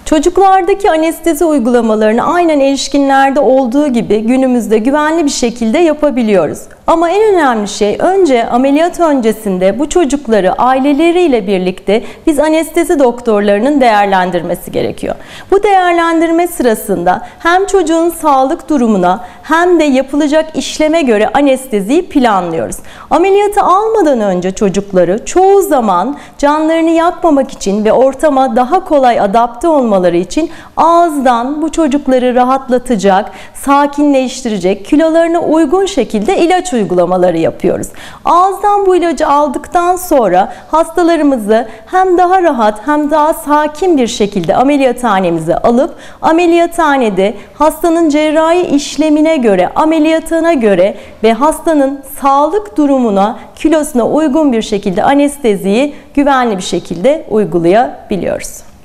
Çocuklardaki anestezi uygulamalarını aynen erişkinlerde olduğu gibi günümüzde güvenli bir şekilde yapabiliyoruz. Ama en önemli şey önce ameliyat öncesinde bu çocukları aileleriyle birlikte biz anestezi doktorlarının değerlendirmesi gerekiyor. Bu değerlendirme sırasında hem çocuğun sağlık durumuna hem de yapılacak işleme göre anesteziyi planlıyoruz. Ameliyatı almadan önce çocukları çoğu zaman canlarını yakmamak için ve ortama daha kolay adapte olmaları için ağızdan bu çocukları rahatlatacak, sakinleştirecek, kilolarına uygun şekilde ilaç uygulamaları yapıyoruz. Ağızdan bu ilacı aldıktan sonra hastalarımızı hem daha rahat hem daha sakin bir şekilde ameliyathanemize alıp ameliyathanede hastanın cerrahi işlemine göre, ameliyatına göre ve hastanın sağlık durumuna, kilosuna uygun bir şekilde anesteziyi güvenli bir şekilde uygulayabiliyoruz.